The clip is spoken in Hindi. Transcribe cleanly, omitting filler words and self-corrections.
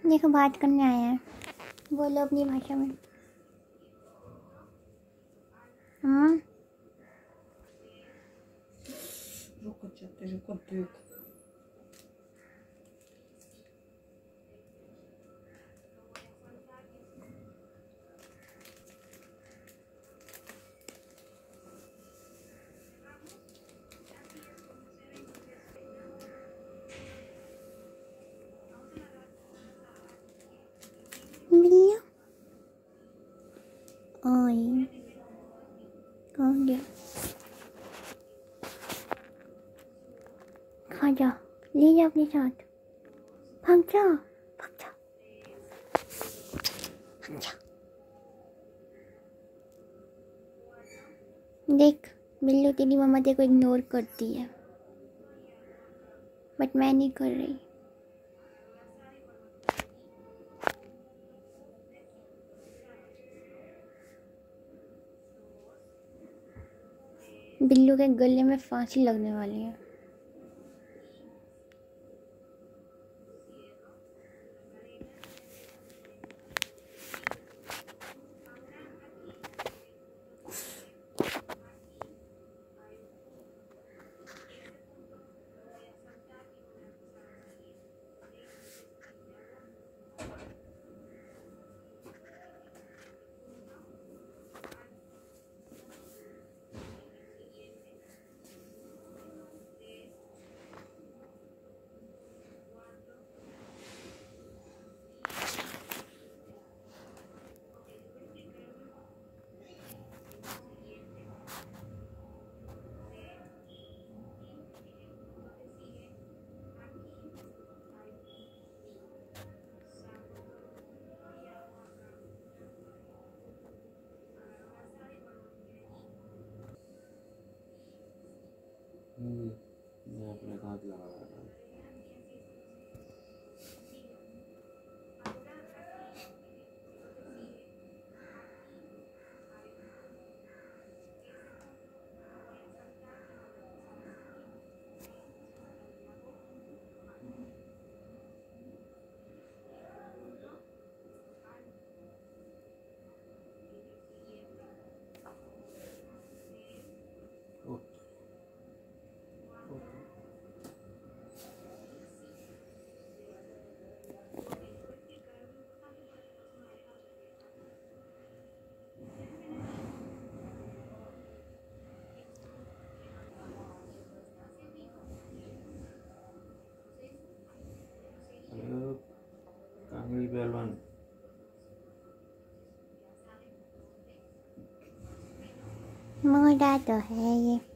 देखो बात करने आया है, बोलो अपनी भाषा में। हाँ रुको देख। बिल्लियाँ ओए कौन गया? खा जा, ले जा अपने साथ। भाग जा भाग जा भाग जा। देख बिल्लू, तेरी मम्मा तेरे को इग्नोर करती है, बट मैं नहीं कर रही। बिल्लू के गले में फांसी लगने वाली है। मैं अपने हाथ लगा रहा हूँ। कांगड़ी पहलवान मोटा तो है ये।